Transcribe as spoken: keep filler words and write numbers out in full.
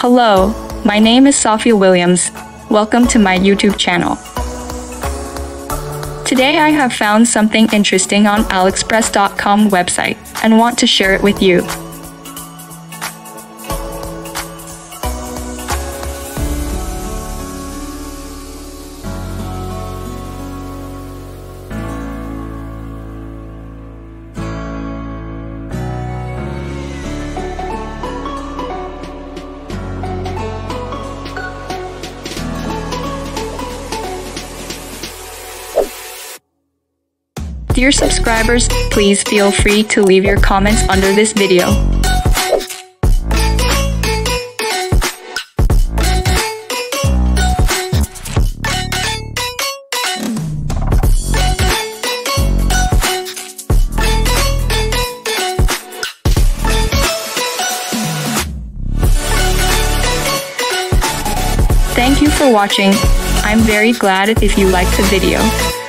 Hello, my name is Sophia Williams. Welcome to my YouTube channel. Today I have found something interesting on aliexpress dot com website and want to share it with you. Dear subscribers, please feel free to leave your comments under this video. Thank you for watching. I'm very glad if you liked the video.